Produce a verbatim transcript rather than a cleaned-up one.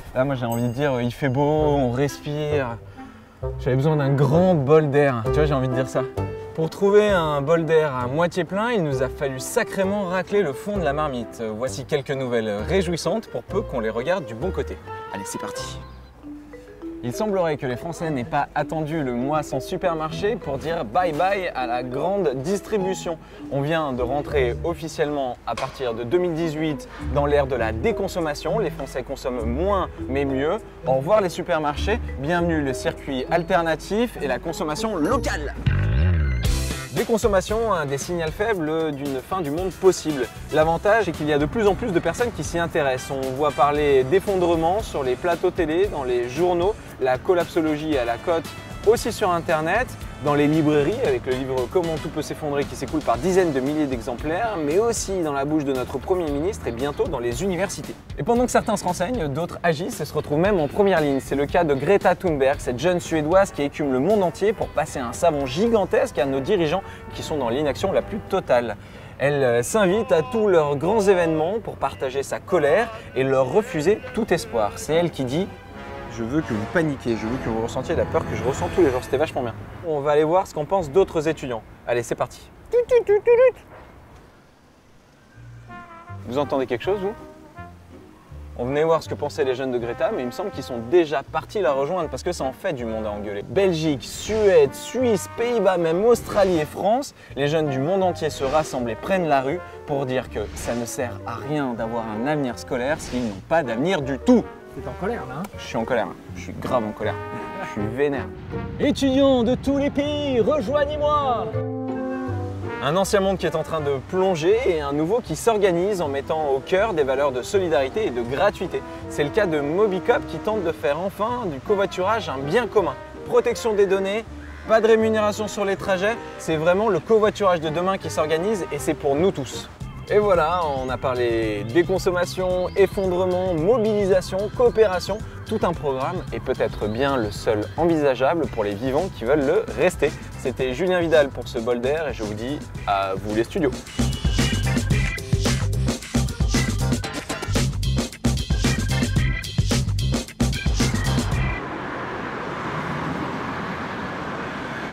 Là, moi, j'ai envie de dire, il fait beau, on respire. J'avais besoin d'un grand bol d'air. Tu vois, j'ai envie de dire ça. Pour trouver un bol d'air à moitié plein, il nous a fallu sacrément racler le fond de la marmite. Voici quelques nouvelles réjouissantes pour peu qu'on les regarde du bon côté. Allez, c'est parti! Il semblerait que les Français n'aient pas attendu le mois sans supermarché pour dire bye bye à la grande distribution. On vient de rentrer officiellement à partir de deux mille dix-huit dans l'ère de la déconsommation. Les Français consomment moins mais mieux. Au revoir les supermarchés, bienvenue le circuit alternatif et la consommation locale. Déconsommation, un des signaux faibles d'une fin du monde possible. L'avantage, c'est qu'il y a de plus en plus de personnes qui s'y intéressent. On voit parler d'effondrement sur les plateaux télé, dans les journaux, la collapsologie à la cote aussi sur internet, dans les librairies avec le livre Comment tout peut s'effondrer qui s'écoule par dizaines de milliers d'exemplaires, mais aussi dans la bouche de notre Premier ministre et bientôt dans les universités. Et pendant que certains se renseignent, d'autres agissent et se retrouvent même en première ligne. C'est le cas de Greta Thunberg, cette jeune Suédoise qui écume le monde entier pour passer un savon gigantesque à nos dirigeants qui sont dans l'inaction la plus totale. Elle s'invite à tous leurs grands événements pour partager sa colère et leur refuser tout espoir. C'est elle qui dit: je veux que vous paniquiez, je veux que vous ressentiez la peur que je ressens tous les jours. C'était vachement bien. On va aller voir ce qu'en pensent d'autres étudiants. Allez, c'est parti. Vous entendez quelque chose, vous? On venait voir ce que pensaient les jeunes de Greta, mais il me semble qu'ils sont déjà partis la rejoindre parce que ça en fait du monde à engueuler. Belgique, Suède, Suisse, Pays-Bas, même Australie et France, les jeunes du monde entier se rassemblent et prennent la rue pour dire que ça ne sert à rien d'avoir un avenir scolaire s'ils n'ont pas d'avenir du tout. T'es en colère là, hein? Je suis en colère, je suis grave en colère, je suis vénère. Étudiants de tous les pays, rejoignez-moi! Un ancien monde qui est en train de plonger et un nouveau qui s'organise en mettant au cœur des valeurs de solidarité et de gratuité. C'est le cas de Mobicop qui tente de faire enfin du covoiturage un bien commun. Protection des données, pas de rémunération sur les trajets, c'est vraiment le covoiturage de demain qui s'organise et c'est pour nous tous. Et voilà, on a parlé déconsommation, effondrement, mobilisation, coopération, tout un programme et peut-être bien le seul envisageable pour les vivants qui veulent le rester. C'était Julien Vidal pour ce bol d'air et je vous dis à vous les studios.